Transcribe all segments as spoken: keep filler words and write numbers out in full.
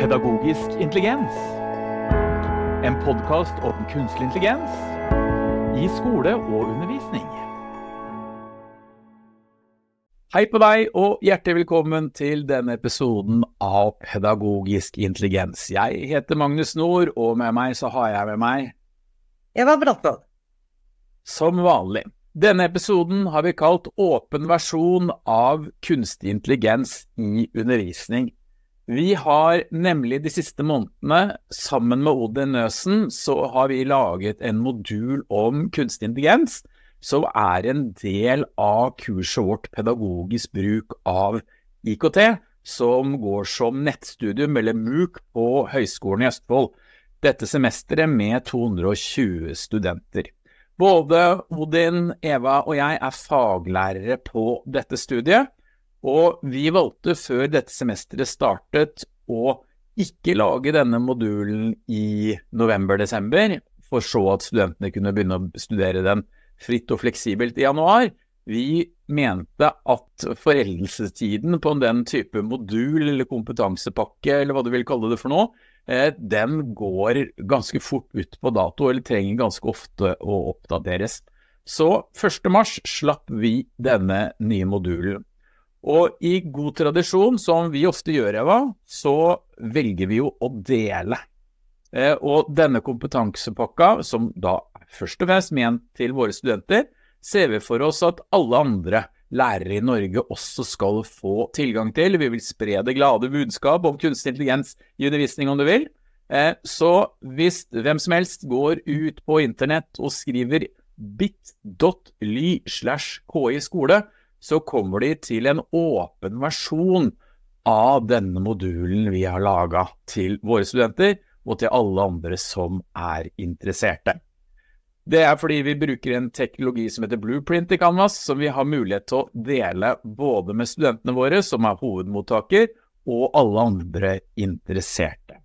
Pedagogisk intelligens. En podcast om kunstig intelligens i skole og undervisning. Hei på deg, og hjertelig velkommen til denne episoden av Pedagogisk intelligens. Jeg heter Magnus Nord, og med meg så har jeg med meg Eva Brattvold. Som vanlig. Denne episoden har vi kalt åpen versjon av kunstig intelligens i undervisning. Vi har nemlig de siste månedene, sammen med Odin Nøsen, så har vi laget en modul om kunstig intelligens, som er en del av kurset vårt pedagogisk bruk av I K T, som går som nettstudium eller MOOC på Høgskolen i Østfold. Dette semesteret med to hundre og tjue studenter. Både Odin, Eva og jeg er faglærere på dette studiet, og vi valgte før dette semesteret startet å ikke lage denne modulen i november-desember, for så at studentene kunne begynne å studere den fritt og fleksibelt i januar. Vi mente at foreldelsestiden på den type modul eller kompetansepakke, eller hva du vil kalle det for noe, den går ganske fort ut på dato, eller trenger ganske ofte å oppdateres. Så første mars slapp vi denne nye modulen. Og i god tradisjon, som vi ofte gjør, Eva, så velger vi jo å dele. Og denne kompetansepakka, som da er først og fremst ment til våre studenter, ser vi for oss at alle andre lærere i Norge også skal få tilgang til. Vi vil spre det glade budskap om kunstig intelligens i undervisning om du vil. Så hvis hvem som helst går ut på internett og skriver bit.ly slash ki skole, så kommer de til en åpen versjon av denne modulen vi har laget til våre studenter og til alle andre som er interesserte. Det er fordi vi bruker en teknologi som heter Blueprint i Canvas, som vi har mulighet til å dele både med studentene våre, som er hovedmottaker, og alle andre interesserte.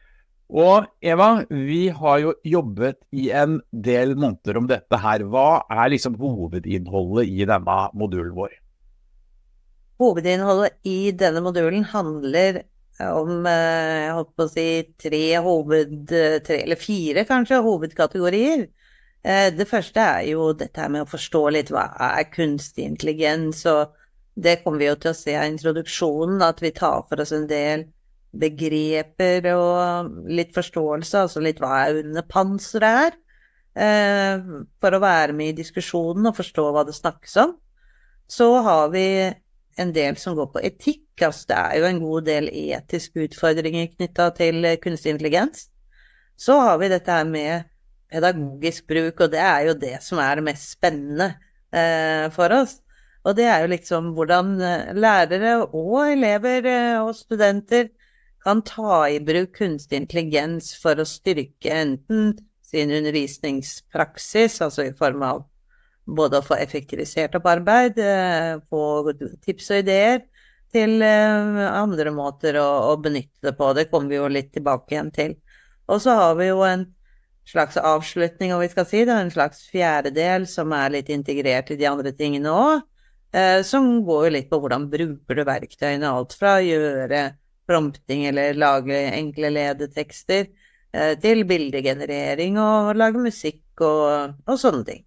Og Eva, vi har jo jobbet i en del måneder om dette her. Hva er liksom hovedinnholdet i denne modulen vår? Hovedinnholdet i denne modulen handler om, jeg holdt på å si, tre hoved, tre eller fire kanskje, hovedkategorier. Det første er jo dette her med å forstå litt hva er kunstig intelligens, og det kommer vi jo til å se av introduksjonen, at vi tar for oss en del begreper og litt forståelse, altså litt hva er under panseret her, for å være med i diskusjonen og forstå hva det snakkes om. Så har vi en del som går på etikk, altså det er jo en god del etiske utfordringer knyttet til kunstig intelligens. Så har vi dette her med pedagogisk bruk, og det er jo det som er det mest spennende eh, for oss. Og det er jo liksom hvordan lærere og elever og studenter kan ta i bruk kunstig intelligens for å styrke enten sin undervisningspraksis, altså i form av både å få effektivisert opp arbeid, få tips og ideer, til andre måter å, å benytte det på. Det kommer vi jo litt tilbake igjen til. Og så har vi jo en slags avslutning, og vi skal si det, en slags fjerdedel som er litt integrert i de andre tingene også, eh, som går jo litt på hvordan bruker du verktøyene, alt fra å gjøre prompting eller lage enkle ledetekster, eh, til bildegenerering og lage musikk og, og sånne ting.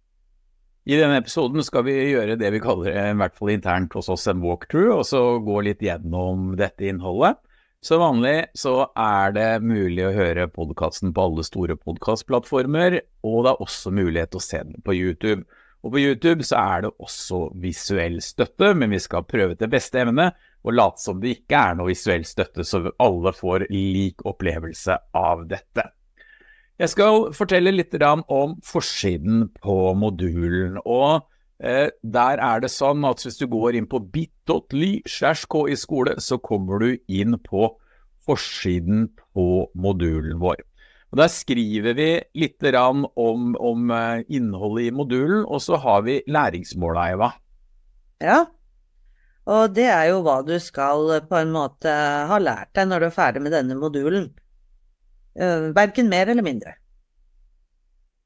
I denne episoden skal vi gjøre det vi kaller, i hvert fall internt hos oss, en walkthrough, og så gå litt gjennom dette innholdet. Som vanlig så er det mulig å høre podcasten på alle store podcastplattformer, og det er også mulighet til å se den på YouTube. Og på YouTube så er det også visuell støtte, men vi skal prøve til beste evne, og late som det ikke er noe visuell støtte, så alle får lik opplevelse av dette. Jeg skal fortelle litt om forsiden på modulen, og eh, der er det sånn at hvis du går inn på bit.ly slash ki skole, så kommer du inn på forsiden på modulen vår. Og der skriver vi litt om, om innholdet i modulen, og så har vi læringsmålet, Eva. Ja, og det er jo hva du skal på en måte ha lært deg når du er ferdig med denne modulen. Hverken mer eller mindre.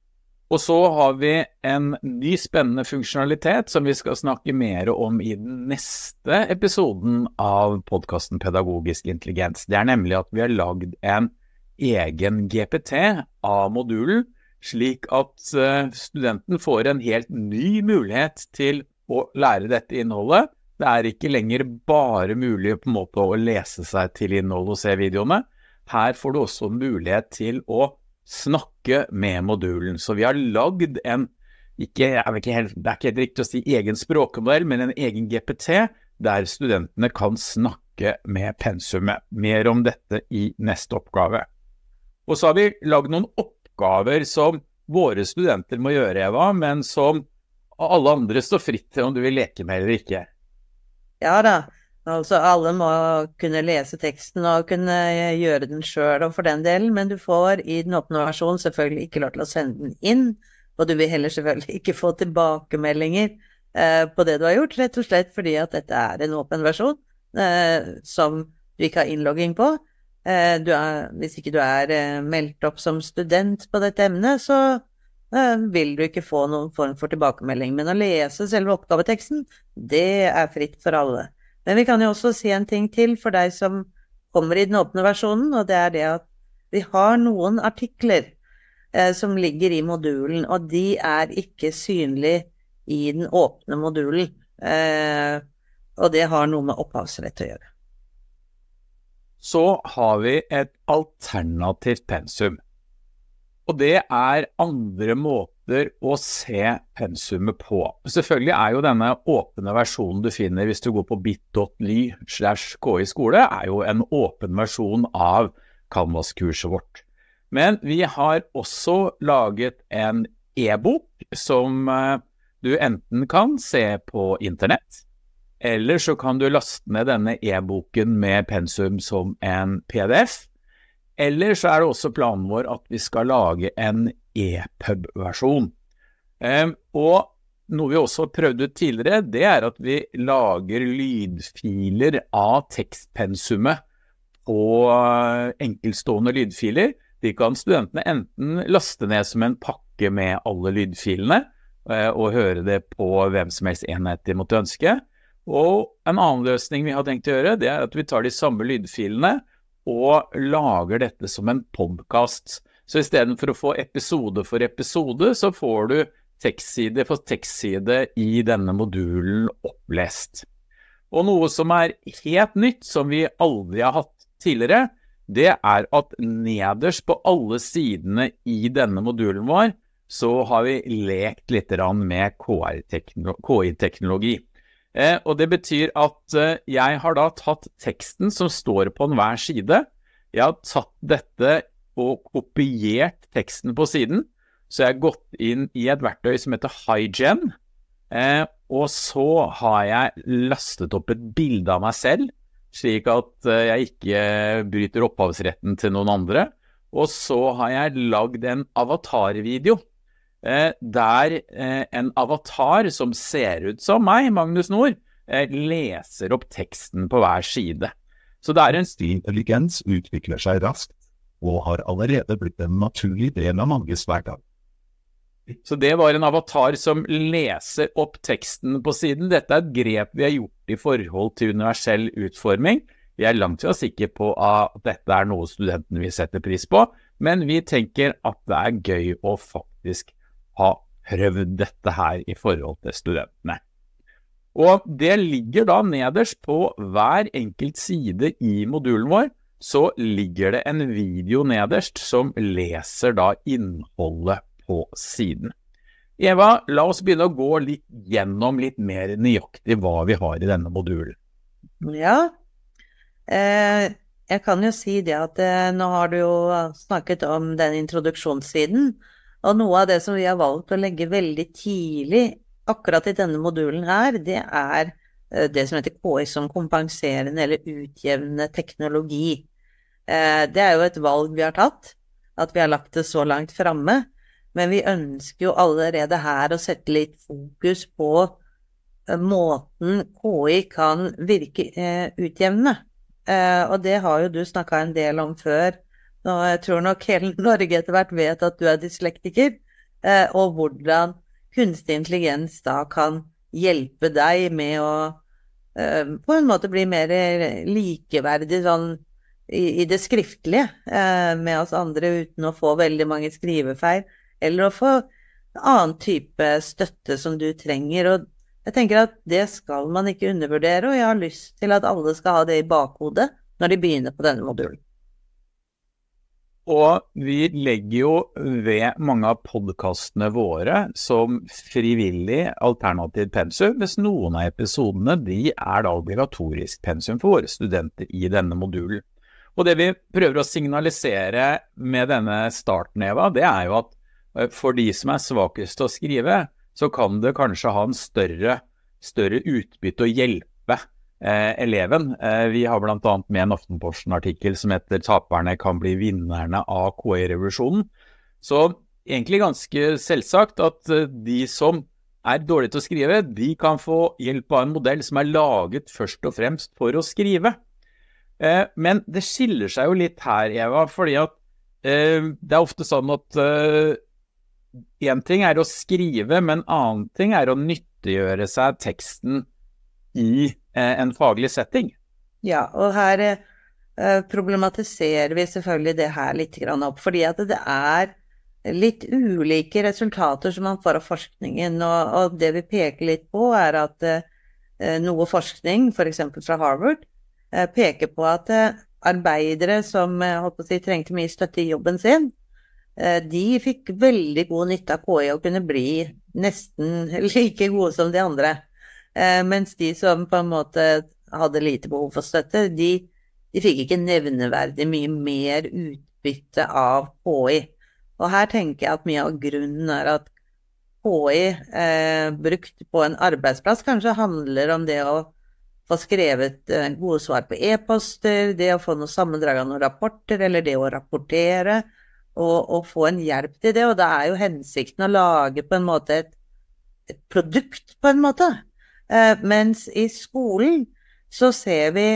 Og så har vi en ny spennende funksjonalitet som vi skal snakke mer om i den neste episoden av podcasten Pedagogisk intelligens. Det er nemlig at vi har laget en egen G P T av modulen, slik at studenten får en helt ny mulighet til å lære dette innholdet. Det er ikke lenger bare mulig på en måte å lese seg til innhold og se videoene. Her får du også mulighet til å snakke med modulen. Så vi har lagd en, ikke, jeg vet ikke helt, det er ikke helt riktig å si egen språkmodell, men en egen G P T, der studentene kan snakke med pensumet. Mer om dette i neste oppgave. Og så har vi lagd noen oppgaver som våre studenter må gjøre, Eva, men som alle andre står fritt til om du vil leke med eller ikke. Ja da. Altså, alle må kunne lese teksten og kunne gjøre den selv og for den delen, men du får i den åpne versjonen selvfølgelig ikke lov til å sende den inn, og du vil heller selvfølgelig ikke få tilbakemeldinger eh, på det du har gjort, rett og slett fordi at dette er en åpen versjon eh, som du ikke har innlogging på. Eh, du er, hvis ikke du er eh, meldt opp som student på dette emnet, så eh, vil du ikke få noen form for tilbakemelding, men å lese selve oppgaveteksten, det er fritt for alle. Men vi kan jo også si en ting til for deg som kommer i den åpne versjonen, og det er det at vi har noen artikler eh, som ligger i modulen, og de er ikke synlige i den åpne modulen. Eh, og det har noe med opphavsrett å gjøre. Så har vi et alternativt pensum. Og det er andre måter å se pensumet på. Selvfølgelig er jo denne åpne versjonen du finner hvis du går på bit dot l y slash k i skole, er jo en åpen versjon av Canvas-kurset vårt. Men vi har også laget en e-bok som du enten kan se på internett, eller så kan du laste ned denne e-boken med pensum som en P D F. Eller så er det også planen vår at vi skal lage en e-pub-versjon. Um, og noe vi også prøvde tidligere, det er at vi lager lydfiler av tekstpensumet på enkeltstående lydfiler. De kan studentene enten laste ned som en pakke med alle lydfilene, uh, og høre det på hvem som helst enhet de måtte ønske. Og en annen løsning vi har tenkt å gjøre, det er at vi tar de samme lydfilene, og lager dette som en podcast. Så i stedet for å få episode for episode, så får du tekstside for tekstside i denne modulen opplest. Og noe som er helt nytt, som vi aldri har hatt tidligere, det er at nederst på alle sidene i denne modulen vår, så har vi lekt litt med K I-teknologi. Eh, og det betyr at eh, jeg har da tatt teksten som står på en hver side. Jeg har tatt dette og kopiert teksten på siden, så jeg har gått inn i et verktøy som heter HiGen, eh, og så har jeg lastet opp et bilde av meg selv, slik at eh, jeg ikke bryter opphavsretten til noen andre, og så har jeg lagd en avatarvideo, der en avatar som ser ut som meg, Magnus Nord, leser opp teksten på hver side. Så det er en intelligens utvikler seg raskt, og har allerede blitt en naturlig del av manges hverdag. Så det var en avatar som leser opp teksten på siden. Dette er et grep vi har gjort i forhold til universell utforming. Vi er langt fra sikre på at dette er noe studentene vil sette pris på, men vi tenker at det er gøy å faktisk ha prøvd dette her i forhold til studentene. Og det ligger da nederst på hver enkelt side i modulen vår, så ligger det en video nederst som leser da innholdet på siden. Eva, la oss begynne å gå litt gjennom litt mer nøyaktig hva vi har i denne modulen. Ja, eh, jeg kan jo si det at eh, nå har du jo snakket om den introduksjonssiden, og noe av det som vi har valgt å legge veldig tidlig akkurat i denne modulen her, det er det som heter K I som kompenserende eller utjevnende teknologi. Det er jo et valg vi har tatt, at vi har lagt det så langt fremme, men vi ønsker jo allerede her å sette litt fokus på måten K I kan virke utjevnende. Og det har jo du snakket en del om før. Og jeg tror nok hele Norge etter hvert vet at du er dyslektiker, eh, og hvordan kunstig intelligens da kan hjelpe deg med å eh, på en måte bli mer likeverdig sånn, i, i det skriftlige eh, med oss andre uten å få veldig mange skrivefeil, eller å få annen type støtte som du trenger. Og jeg tenker at det skal man ikke undervurdere, og jeg har lyst til at alle skal ha det i bakhodet når de begynner på denne modulen. Og vi legger jo ved mange av podcastene våre som frivillig alternativ pensum, hvis noen av episodene de er da obligatorisk pensum for våre studenter i denne modulen. Og det vi prøver å signalisere med denne starten, Eva, det er jo at for de som er svakest til å skrive, så kan det kanskje ha en større, større utbytte å hjelpe Eh, eleven. Eh, vi har blant annet med en Aftenposten-artikkel som heter «Taperne kan bli vinnerne av K I-revolusjonen». Så egentlig ganske selvsagt at eh, de som er dårlige til å skrive, de kan få hjelp av en modell som er laget først og fremst for å skrive. Eh, men det skiller seg jo litt her, Eva, fordi at eh, det er ofte sånn at eh, en ting er å skrive, men annen ting er å nyttiggjøre seg teksten i en faglig setting. Ja, og her eh, problematiserer vi selvfølgelig det her litt grann opp, fordi at det er litt ulike resultater som man får av forskningen, og, og det vi peker litt på er at eh, noe forskning, for eksempel fra Harvard, eh, peker på at eh, arbeidere som eh, holdt på å si, trengte mye støtte i jobben sin, eh, de fikk veldig god nytte av K I og kunne bli nesten like gode som de andre. Eh, mens de som på en måte hadde lite behov for støtte, de, de fikk ikke nevneverdig mye mer utbytte av K I. Og her tenker jeg at mye av grunnen er at K I eh, brukt på en arbeidsplass kanskje handler om det å få skrevet eh, gode svar på e-poster, det å få noe sammendrag av noen rapporter, eller det å rapportere, og, og få en hjelp til det. Og det er jo hensikten å lage på en måte et, et produkt på en måte. Uh, mens i skolen så ser vi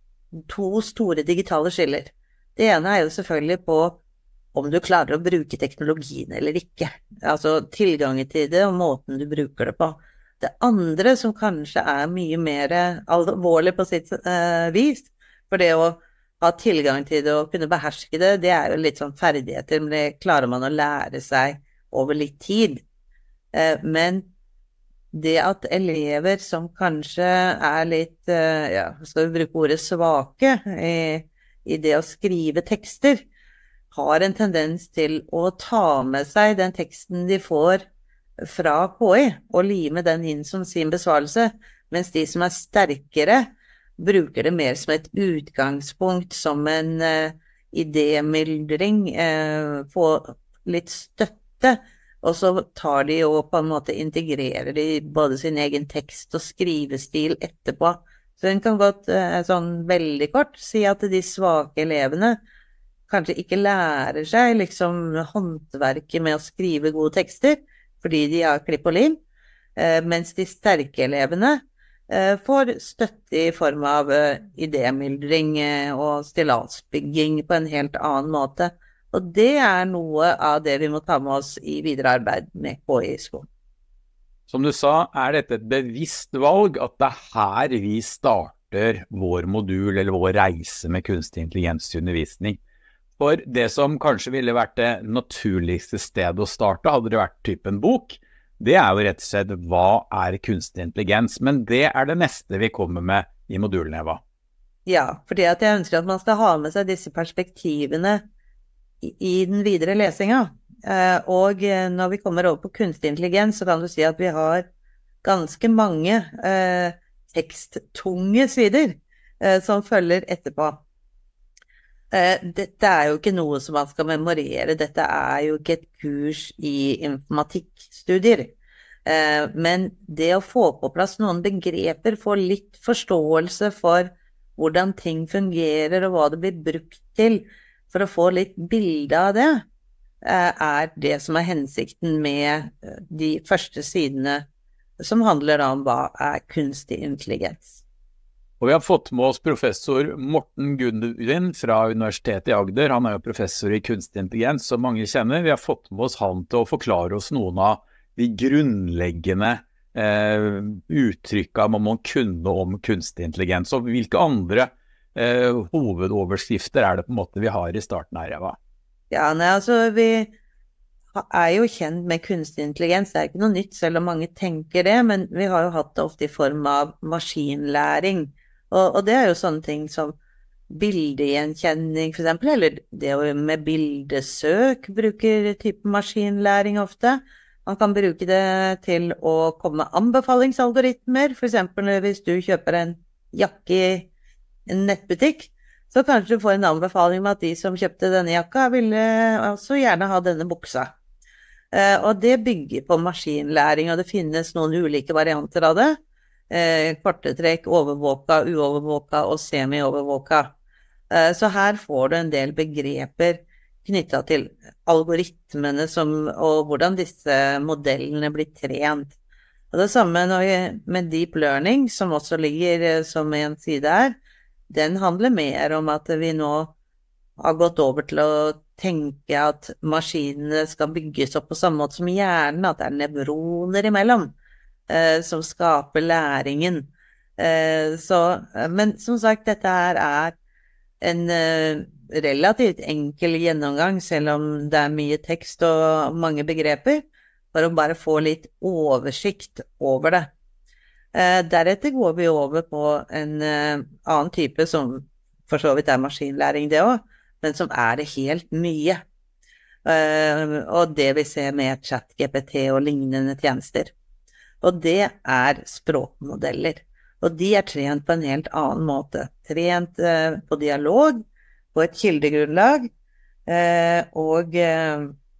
to store digitale skiller. Det ene er jo selvfølgelig på om du klarer å bruke teknologien eller ikke. Altså tilgangen til det og måten du bruker det på. Det andre som kanskje er mye mer alvorlig på sitt uh, vis, for det å ha tilgang til det og kunne beherske det, det er jo litt sånn ferdigheter, men det klarer man å lære seg over litt tid. Uh, men det at elever som kanskje er litt, ja, skal vi bruke ordet svake i, i det å skrive tekster, har en tendens til å ta med seg den teksten de får fra K I, og lime den inn som sin besvarelse, mens de som er sterkere bruker det mer som et utgangspunkt, som en uh, idémyldring, uh, få litt støtte, og så tar de og på en måte integrerer de både sin egen tekst og skrivestil etterpå. Så en kan godt, sånn veldig kort, si at de svake elevene kanskje ikke lærer seg liksom håndverket med å skrive gode tekster, fordi de har klipp og lim, mens de sterke elevene får støtte i form av idémyldring og stilladsbygging på en helt annen måte. Og det er noe av det vi må ta med oss i videre arbeid med K I i skolen. Som du sa, er dette et bevisst valg at det er her vi starter vår modul eller vår reise med kunstig intelligens til undervisning. For det som kanskje ville vært det naturligste stedet å starte, hadde det vært typen bok, det er jo rett og slett hva er kunstig intelligens, men det er det neste vi kommer med i modulen, Eva. Ja, fordi at jeg ønsker at man skal ha med seg disse perspektivene i den videre lesinga, og når vi kommer over på kunstig intelligens, så kan du si at vi har ganske mange eh, teksttunge sider eh, som følger etterpå. Eh, dette er jo ikke noe som man skal memorere, dette er jo ikke et kurs i informatikkstudier, eh, men det å få på plass noen begreper, få litt forståelse for hvordan ting fungerer og hva det blir brukt til, for å få litt bilde av det, er det som er hensikten med de første sidene som handler om hva er kunstig intelligens. Og vi har fått med oss professor Morten Gudvin fra Universitetet i Agder. Han er jo professor i kunstig intelligens, som mange kjenner. Vi har fått med oss han til å forklare oss noen av de grunnleggende eh, uttrykkene man må kunne om kunstig intelligens. Og hvilke andre eh, hovedoverskrifter er det på en måte vi har i starten her, Eva? Ja, nei, altså vi er jo kjent med kunstig intelligens. Det er ikke noe nytt, selv om mange tenker det, men vi har jo hatt det ofte i form av maskinlæring. Og, og det er jo sånne ting som bildegjenkjenning for eksempel, eller det med bildesøk bruker type maskinlæring ofte. Man kan bruke det til å komme med anbefalingsalgoritmer, for eksempel hvis du kjøper en jakke i en nettbutikk, så kanskje du får en anbefaling med at de som kjøpte denne jakka ville også gjerne ha denne buksa. Uh, og det bygger på maskinlæring, og det finnes noen ulike varianter av det. Uh, korte trekk, overvåka, uovervåka og semi-overvåka. Uh, så her får du en del begreper knyttet til algoritmene som, og hvordan disse modellene blir trent. Og det samme med deep learning, som også ligger som en side her. Den handler mer om at vi nå har gått over til å tenke at maskinene skal bygges opp på samme måte som hjernen, at det er nevroner imellom, eh, som skaper læringen. Eh, så, men som sagt, dette her er en eh, relativt enkel gjennomgang, selv om det er mye tekst og mange begreper, for å bare få litt oversikt over det. Eh, deretter går vi over på en eh, annen type som for så vidt er maskinlæring det også, men som er det helt mye. Uh, og det vi ser med ChatGPT og lignende tjenester. Og det er språkmodeller. Og de er trent på en helt annen måte. Trent uh, på dialog, på et kildegrunnlag, uh, og uh,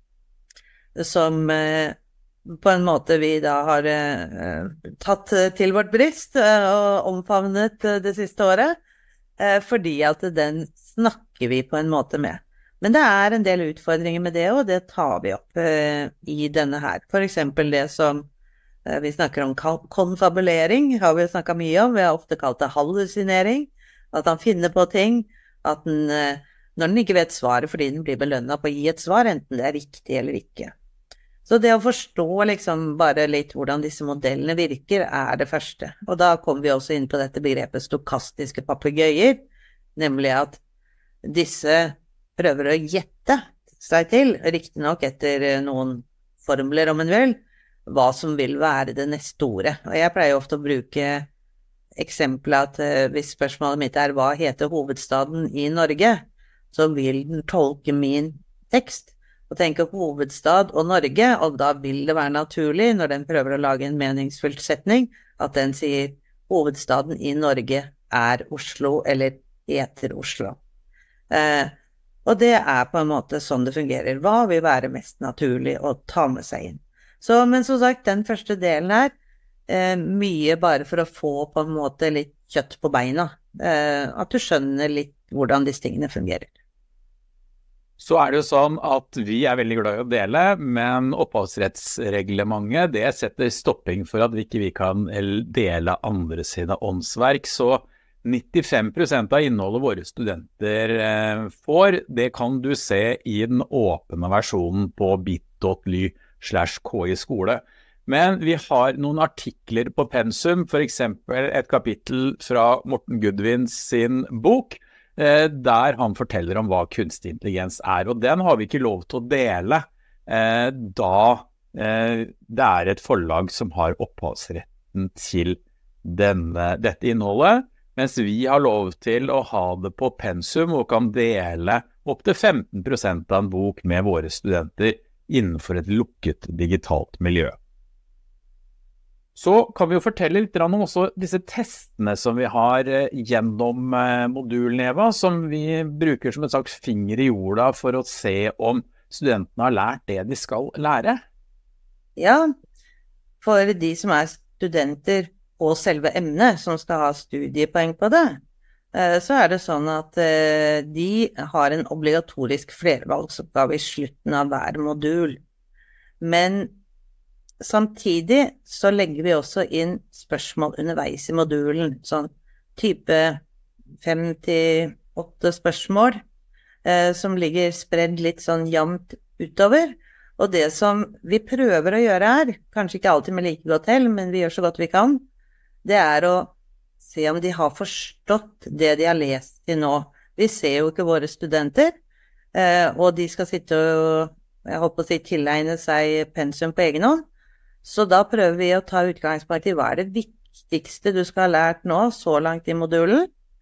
som uh, på en måte vi da har uh, tatt til vårt bryst uh, og omfavnet uh, det siste året, uh, fordi at den snakker vi på en måte med. Men det er en del utfordringer med det, og det tar vi opp uh, i denne her. For eksempel det som uh, vi snakker om konfabulering, har vi snakket mye om. Vi har ofte kalt det hallusinering, at han finner på ting, at den, uh, når den ikke vet svaret fordi den blir belønnet på å gi et svar, enten det er riktig eller ikke. Så det å forstå liksom bare litt hvordan disse modellene virker, er det første. Og da kommer vi også inn på dette begrepet stokastiske papegøyer, nemlig at disse prøver å gjette seg til, riktig nok etter noen formler om en vil, hva som vil være det neste ordet. Og jeg pleier ofte å bruke eksempelet at uh, hvis spørsmålet mitt er hva heter hovedstaden i Norge, så vil den tolke min tekst og tenke på hovedstad og Norge, og da vil det være naturlig når den prøver å lage en meningsfylt setning, at den sier hovedstaden i Norge er Oslo eller heter Oslo. Eh, og det er på en måte sånn det fungerer. Hva vil være mest naturlig å ta med seg inn? Så, men som sagt, den første delen er eh, mye bare for å få på en måte litt kjøtt på beina. Eh, at du skjønner litt hvordan disse tingene fungerer. Så er det jo sånn at vi er veldig glad i å dele, men opphavsrettsreglementet, det setter stopping for at vi ikke vi kan dele andre sine åndsverk, så nittifem prosent av innholdet våre studenter eh, får, det kan du se i den åpne versjonen på bit.ly slash ki skole. Men vi har noen artikler på pensum, for eksempel et kapittel fra Morten Gudvin sin bok, eh, der han forteller om hva kunstig intelligens er, og den har vi ikke lov til å dele, eh, da eh, det er et forlag som har opphavsretten til denne, dette innholdet, mens vi har lov til å ha det på pensum og kan dele opp til femten prosent av en bok med våre studenter innenfor et lukket digitalt miljø. Så kan vi jo fortelle litt om også disse testene som vi har gjennom modulen, Eva, som vi bruker som et slags finger i jorda for å se om studentene har lært det de skal lære. Ja, for de som er studenter og selve emnet som skal ha studiepoeng på det, så er det sånn at de har en obligatorisk flervalgsoppgave i slutten av hver modul. Men samtidig så legger vi også inn spørsmål underveis i modulen, sånn type fem til åtte spørsmål eh, som ligger spredd litt sånn jevnt utover. Og det som vi prøver å gjøre her, kanskje ikke alltid med like godt hell, men vi gjør så godt vi kan, det er å se om de har forstått det de har lest til nå. Vi ser jo ikke våre studenter, eh, og de skal sitte og, jeg håper å si, tilegne seg pensum på egen hånd. Så da prøver vi å ta utgangspunkt i hva er det viktigste du skal ha lært nå, så langt i modulen.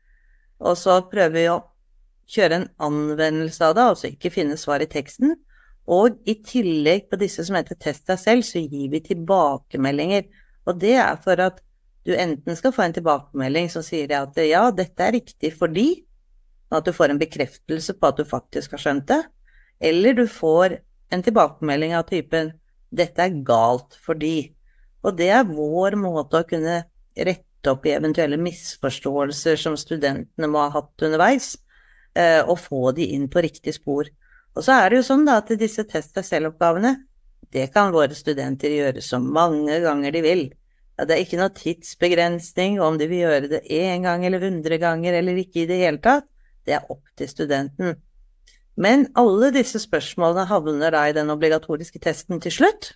Og så prøver vi å kjøre en anvendelse av det, altså ikke finne svar i teksten. Og i tillegg på disse som heter test deg selv, så gir vi tilbakemeldinger. Og det er for at du enten skal få en tilbakemelding som sier at ja, dette er riktig fordi, at du får en bekreftelse på at du faktisk har skjønt det, eller du får en tilbakemelding av typen dette er galt fordi. Og det er vår måte å kunne rette opp i eventuelle misforståelser som studentene må ha hatt underveis, og få de inn på riktig spor. Og så er det jo sånn da, at disse test deg selv-oppgavene, det kan våre studenter gjøre så mange ganger de vil. Ja, det er ikke noe tidsbegrensning om de vil gjøre det en gang eller hundre ganger eller ikke i det hele tatt. Det er opp til studenten. Men alle disse spørsmålene havner da i den obligatoriske testen til slutt.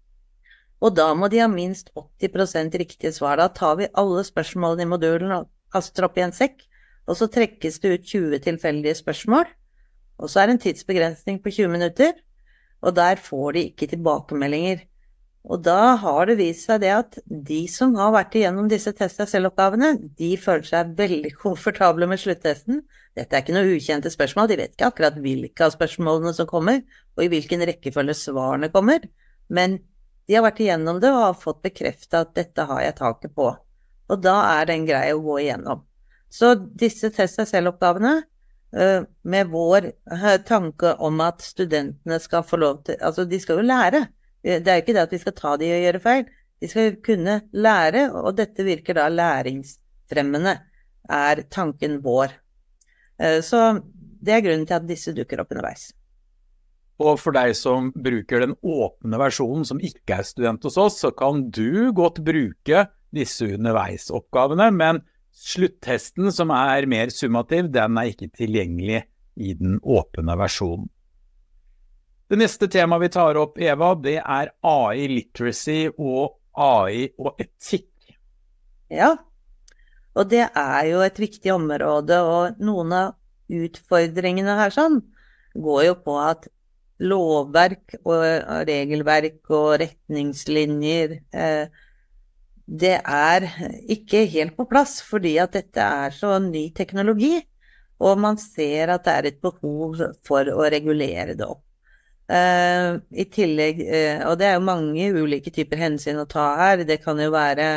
Og da må de ha minst åtti prosent riktige svar. Da tar vi alle spørsmålene i modulen og kaster opp i en sekk, og så trekkes det ut tjue tilfeldige spørsmål. Og så er det en tidsbegrensning på tjue minutter, og der får de ikke tilbakemeldinger. Og da har det vist seg det at de som har vært igjennom disse test deg selv-oppgavene, de føler seg veldig komfortable med sluttesten. Dette er ikke noe ukjente spørsmål, de vet ikke akkurat hvilke av spørsmålene som kommer, og i hvilken rekkefølge svarene kommer, men de har vært igjennom det og har fått bekreftet at dette har jeg taket på. Og da er det en greie å gå igjennom. Så disse test deg selv-oppgavene, med vår tanke om at studentene skal få lov til, altså de skal jo lære, det er jo ikke det at vi skal ta de og gjøre feil, de skal kunne lære, og dette virker da læringsfremmende, er tanken vår. Så det er grunnen til at disse dukker opp underveis. Og for deg som bruker den åpne versjonen som ikke er student hos oss, så kan du godt bruke disse underveisoppgavene, men sluttesten som er mer summativ, den er ikke tilgjengelig i den åpne versjonen. Det neste tema vi tar opp, Eva, det er A I literacy og A I og etikk. Ja, og det er jo et viktig område, og noen av utfordringene her sånn går jo på at lovverk og regelverk og retningslinjer eh, det er ikke helt på plass, fordi at dette er så ny teknologi, og man ser at det er et behov for å regulere det opp. Uh, I tillegg, uh, og det er jo mange ulike typer hensyn å ta her, det kan jo være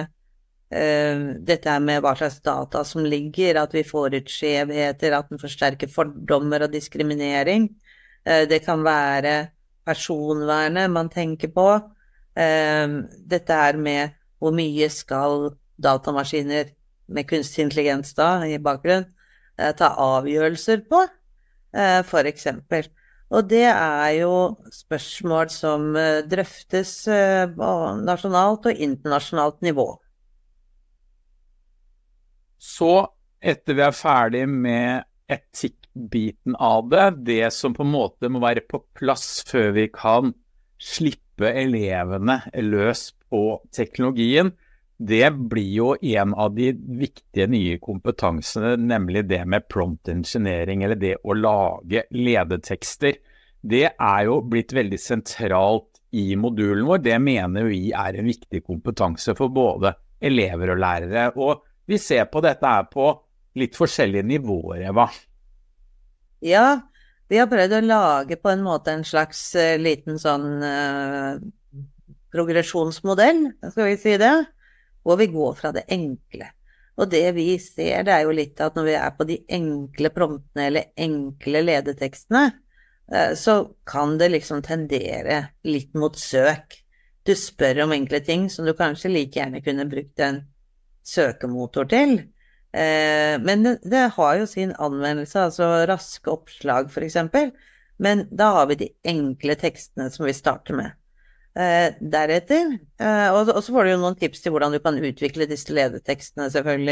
uh, dette med hva slags data som ligger, at vi får ut skjevheter, at den forsterker fordommer og diskriminering. Uh, det kan være personvernet man tenker på. Uh, dette er med hvor mye skal datamaskiner med kunstig intelligens da, i bakgrunn, eh, ta avgjørelser på, eh, for eksempel. Og det er jo spørsmål som eh, drøftes eh, på nasjonalt og internasjonalt nivå. Så etter vi er ferdig med etikkbiten av det, det som på en måte må være på plass før vi kan slippe elevene løs på teknologien, det blir jo en av de viktige nye kompetansene, nemlig det med prompt engineering, eller det å lage ledetekster. Det er jo blitt veldig sentralt i modulen vår. Det mener vi er en viktig kompetanse for både elever og lærere, og vi ser på dette her på litt forskjellige nivåer, Eva. Ja, vi har prøvd å lage på en måte en slags uh, liten sånn uh, progresjonsmodell, skal vi si det, hvor vi går fra det enkle. Og det vi ser, det er jo litt at når vi er på de enkle promptene eller enkle ledetekstene, så kan det liksom tendere litt mot søk. Du spør om enkle ting som du kanskje like gjerne kunne brukt en søkemotor til. Men det, det har jo sin anvendelse, altså raske oppslag for eksempel, men da har vi de enkle tekstene som vi starter med. Uh, deretter, uh, og, og så får du jo noen tips til hvordan du kan utvikle disse ledetekstene selvfølgelig.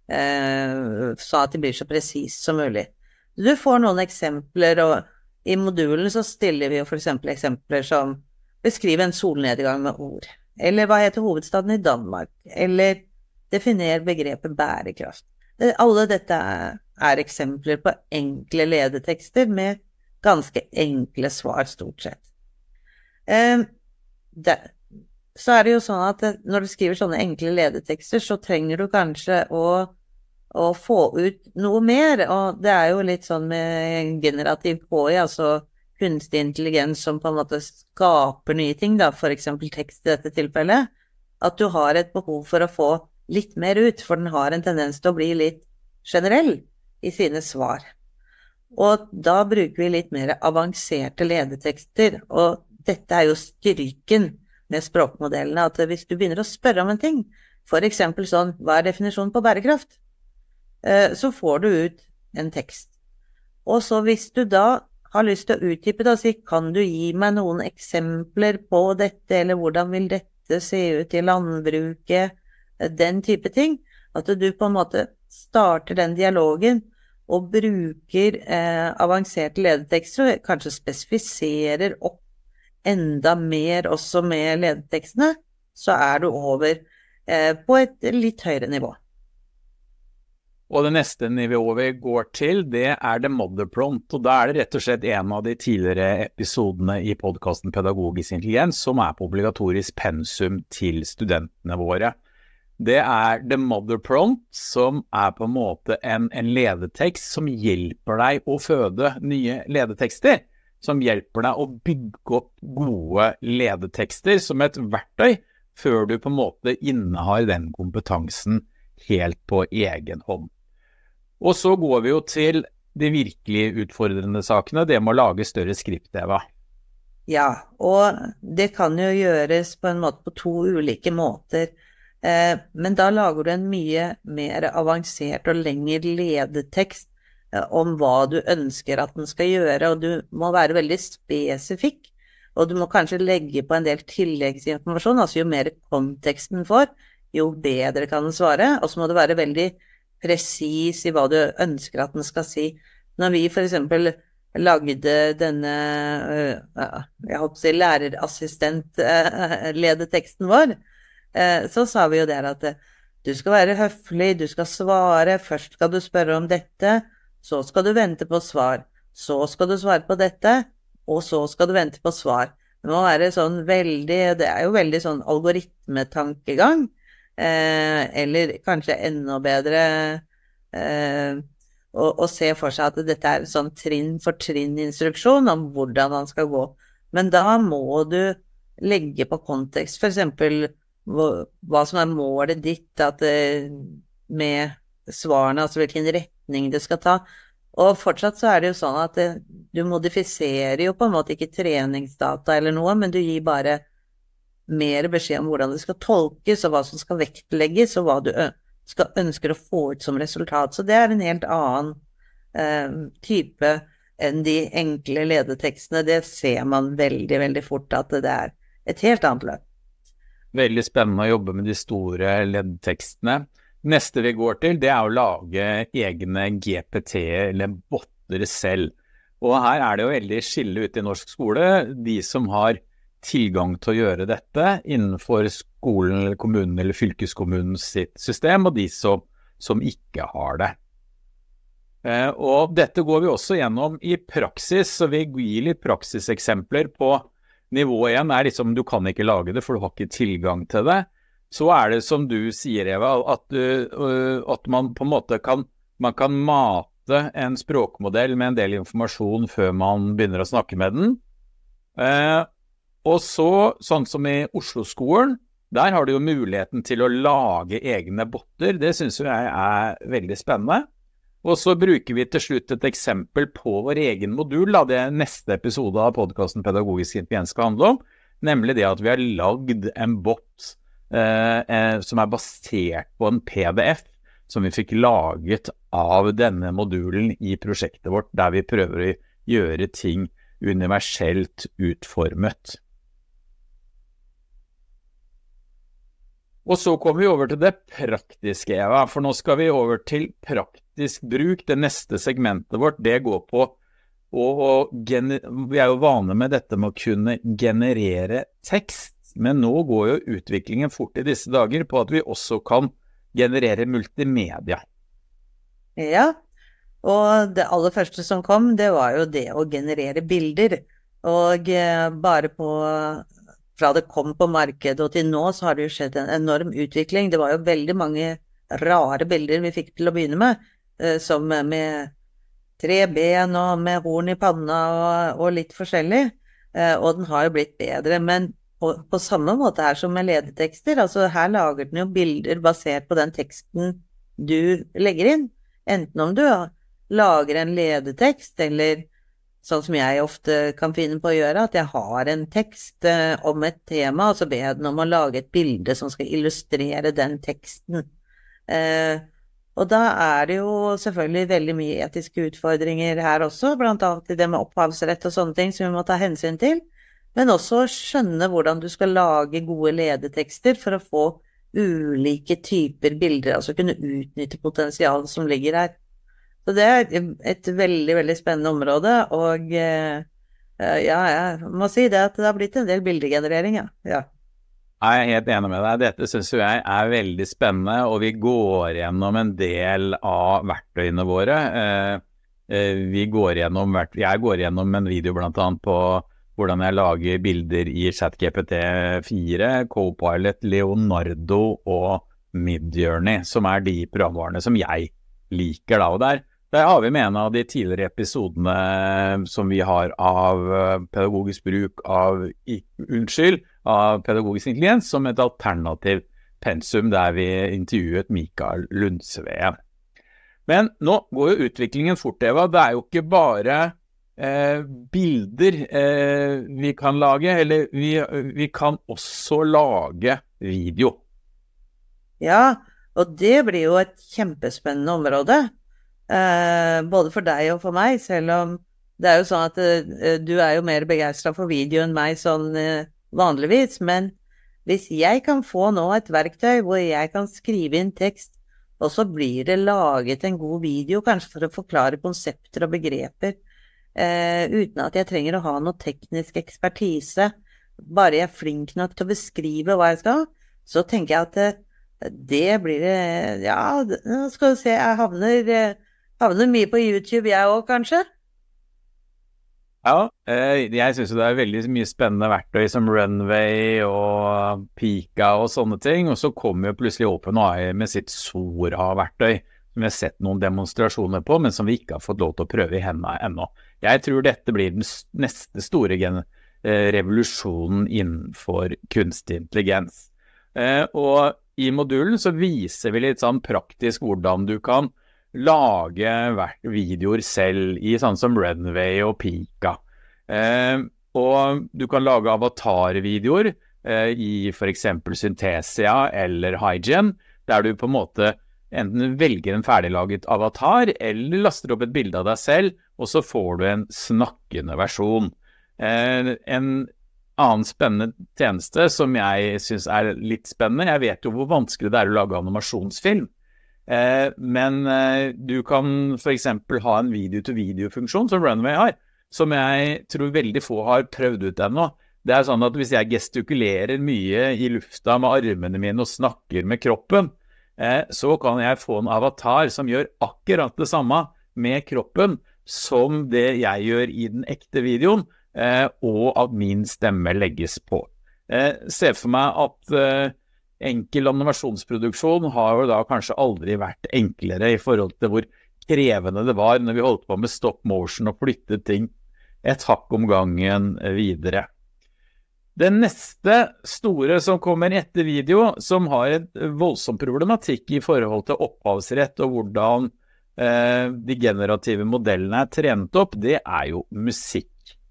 eh, så at det blir så presis som mulig. Du får noen eksempler, og i modulen så stiller vi jo for eksempel eksempler som beskriver en solnedgang med ord, eller hva heter hovedstaden i Danmark, eller definer begrepet bærekraft. Det, alle dette er, er eksempler på enkle ledetekster med ganske enkle svar stort sett. Eh, det, så er det jo sånn at når du skriver sånne enkle ledetekster, så trenger du kanskje å, å få ut noe mer, og det er jo litt sånn med generativ K I, altså kunstig intelligens som på en måte skaper nye ting, da, for eksempel tekst i dette tilfellet, at du har et behov for å få litt mer ut, for den har en tendens til å bli litt generell i sine svar. Og da bruker vi litt mer avanserte ledetekster, og dette er jo styrken med språkmodellene, at hvis du begynner å spørre om en ting, for eksempel sånn, hva er definisjonen på bærekraft? Så får du ut en tekst. Og så hvis du da har lyst til å utdype det og si, kan du gi meg noen eksempler på dette, eller hvordan vil dette se ut i landbruket, den type ting, at du på en måte starter den dialogen og bruker eh, avanserte ledetekster, og kanskje spesifiserer opp enda mer også med ledetekstene, så er du over eh, på et litt høyere nivå. Og det neste nivået vi går til, det er The Mother Prompt, og da er det rett og slett en av de tidligere episodene i podcasten Pedagogisk intelligens som er på obligatorisk pensum til studentene våre. Det er The Mother Prompt, som er på en måte en, en ledetekst som hjelper deg å føde nye ledetekster, som hjelper deg å bygge opp gode ledetekster som et verktøy, før du på en måte innehar den kompetansen helt på egen hånd. Og så går vi jo til de virkelig utfordrende sakene, det med å lage større skript, Eva. Ja, og det kan jo gjøres på en måte på to ulike måter. Eh, men da lager du en mye mer avansert og lengre ledetekst eh, om hva du ønsker at den skal gjøre, og du må være veldig spesifikk, og du må kanskje legge på en del tilleggsinformasjon, altså jo mer konteksten får, jo bedre kan den svare, og så må du være veldig presis i hva du ønsker at den skal si. Når vi for eksempel lagde denne, jeg håper å si, lærerassistent-ledeteksten vår, så sa vi jo der at du skal være høflig, du skal svare, først skal du spørre om dette, så skal du vente på svar, så skal du svare på dette, og så skal du vente på svar. Det må være sånn veldig, det er jo veldig sånn algoritmetankegang, Eh, eller kanskje enda bedre eh, å, å se for seg at dette er sånn trinn for trinn instruksjon om hvordan han skal gå. Men da må du legge på kontekst, for eksempel hva, hva som er målet ditt, at, eh, med svarene, altså hvilken retning det skal ta. Og fortsatt så er det jo sånn at det, du modifiserer jo på en måte ikke treningsdata eller noe, men du gir bare mer beskjed om hvordan det skal tolkes, og hva som skal vektlegges, og hva du skal ønsker å få ut som resultat. Så det er en helt annen eh, type enn de enkle ledetekstene. Det ser man veldig, veldig fort at det er et helt annet løp. Veldig spennende å jobbe med de store ledetekstene. Neste vi går til, det er å lage egne G P T-er eller botter selv. Og her er det jo veldig skille ut i norsk skole, de som har tilgang til å gjøre dette innenfor skolen eller kommunen eller fylkeskommunen sitt system, og de som, som ikke har det. Eh, og dette går vi også gjennom i praksis, så vi gir litt praksiseksempler på nivå én er liksom, du kan ikke lage det, for du har ikke tilgang til det. Så er det som du sier, Eva, at, uh, at man på en måte kan, man kan mate en språkmodell med en del informasjon før man begynner å snakke med den. Eh, Og så, sånn som i Oslo-skolen, der har du jo muligheten til å lage egne botter. Det synes jeg er veldig spennende. Og så bruker vi til slutt et eksempel på vår egen modul, da det neste episode av podcasten Pedagogisk intelligens skal handle om, nemlig det at vi har lagd en bot eh, eh, som er basert på en P D F som vi fikk laget av denne modulen i prosjektet vårt, der vi prøver å gjøre ting universelt utformet. Og så kommer vi over til det praktiske, Eva, for nå skal vi over til praktisk bruk. Det neste segmentet vårt, det går på, og vi er jo vane med dette med å kunne generere tekst, men nå går jo utviklingen fort i disse dager på at vi også kan generere multimedia. Ja, og det aller første som kom, det var jo det å generere bilder, og bare på... Fra det kom på markedet og til nå så har det jo skjedd en enorm utvikling. Det var jo veldig mange rare bilder vi fikk til å begynne med, som med tre ben og med horn i panna og, og litt forskjellig. Og den har jo blitt bedre, men på, på samme måte her som med ledetekster, altså her lager den jo bilder basert på den teksten du legger inn. Enten om du lager en ledetekst eller sånn som jeg ofte kan finne på å gjøre, at jeg har en tekst eh, om et tema, og så ber jeg den om å lage et bilde som skal illustrere den teksten. Eh, og da er det jo selvfølgelig veldig mye etiske utfordringer her også, blant annet i det med opphavsrett og sånne ting som vi må ta hensyn til, men også skjønne hvordan du skal lage gode ledetekster for å få ulike typer bilder, altså kunne utnytte potensialet som ligger her. Så det er et veldig, veldig spennende område, og eh, ja, jeg må si det at det har blitt en del bildegenerering, ja. ja. Jeg er helt enig med deg. Dette synes jeg er veldig spennende, og vi går gjennom en del av verktøyene våre. Eh, eh, vi går gjennom, jeg går gjennom en video blant annet på hvordan jeg lager bilder i ChatGPT fire, Copilot, Leonardo og Midjourney, som er de programvarene som jeg liker da, og der. Der har vi med en av de tidligere episodene som vi har av pedagogisk bruk av, unnskyld, av pedagogisk intelligens som et alternativ pensum der vi intervjuet Mikael Lundsveen. Men nå går jo utviklingen fort, Eva. Det er jo ikke bare eh, bilder eh, vi kan lage, eller vi, vi kan også lage video. Ja, og det blir jo et kjempespennende område. Eh, både for deg og for meg, selv om det er jo sånn at eh, du er jo mer begeistret for video enn meg sånn eh, vanligvis, men hvis jeg kan få nå et verktøy hvor jeg kan skrive inn tekst, og så blir det laget en god video, kanskje for å forklare konsepter og begreper, eh, uten at jeg trenger å ha noe teknisk ekspertise, bare jeg er flink nok til å beskrive hva jeg skal, så tenker jeg at det, det blir det, ja, nå skal du se, jeg havner... Havner mye på YouTube, jeg også, kanskje? Ja, jeg synes det er veldig mye spennende verktøy som Runway og Pika og sånne ting, og så kommer jo plutselig OpenAI med sitt Sora-verktøy, som vi har sett noen demonstrasjoner på, men som vi ikke har fått lov til å prøve i hendene ennå. Jeg tror dette blir den neste store revolusjonen innenfor kunstig intelligens. Og i modulen så viser vi litt sånn praktisk hvordan du kan lage videoer selv i sånn som Runway og Pika. Eh, og du kan lage avatarvideoer eh, i for eksempel Synthesia eller HiGen, der du på en måte enten velger en ferdiglaget avatar, eller laster opp et bilde av deg selv, og så får du en snakkende versjon. Eh, en annen spennende tjeneste som jeg synes er litt spennende, jeg vet jo hvor vanskelig det er å lage animasjonsfilm, Eh, men eh, du kan for eksempel ha en video-to-video-funksjon som Runway har, som jeg tror veldig få har prøvd ut ennå. Det er sånn at hvis jeg gestikulerer mye i lufta med armene mine og snakker med kroppen, eh, så kan jeg få en avatar som gjør akkurat det samme med kroppen som det jeg gjør i den ekte videoen, eh, og at min stemme legges på. Eh, se for meg at eh, enkel animasjonsproduksjon har jo da kanskje aldri vært enklere i forhold til hvor krevende det var når vi holdt på med stop motion og flyttet ting et hakk om gangen videre. Det neste store som kommer etter video, som har et voldsom problematikk i forhold til opphavsrett og hvordan eh, de generative modellene er trent opp, det er jo musikk.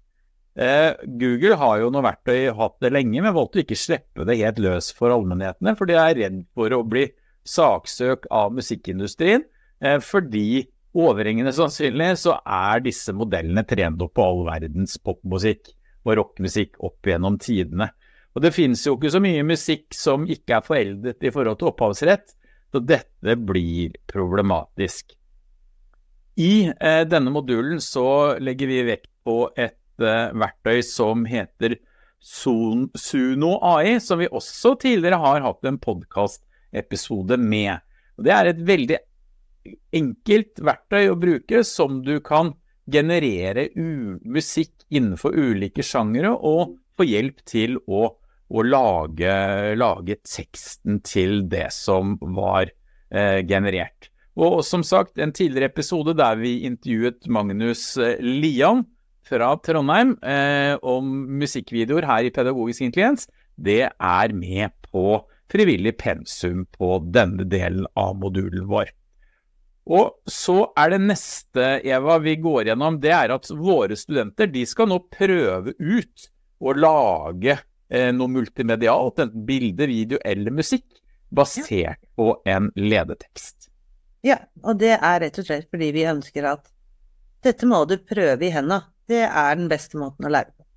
Eh, Google har jo noe verktøy hatt det lenge, men valgte ikke slippe det helt løs for allmennhetene, for de er redd for å bli saksøkt av musikkindustrien, eh, fordi overhengende sannsynlig så er disse modellene trent opp på all verdens popmusikk og rockmusikk opp gjennom tidene. Og det finnes jo ikke så mye musikk som ikke er foreldet i forhold til opphavsrett, så dette blir problematisk. I eh, denne modulen så legger vi vekt på et eh, verktøy som heter Sun, Suno A I, som vi også tidligere har hatt en podcast-episode med. Og det er et veldig enkelt verktøy å bruke som du kan generere musikk innenfor ulike sjangere og få hjelp til å, å lage, lage teksten til det som var eh, generert. Og som sagt, en tidligere episode der vi intervjuet Magnus Lian fra Trondheim eh, om musikkvideoer her i Pedagogisk Intelligens, det er med på frivillig pensum på denne delen av modulen vår. Og så er det neste, Eva, vi går gjennom, det er at våre studenter, de skal nå prøve ut å lage eh, noe multimedialt, enten bilde, video eller musikk, basert på en ledetekst. Ja, og det er rett og slett fordi vi ønsker at dette må du prøve i hendene. Det er den beste måten å lære på.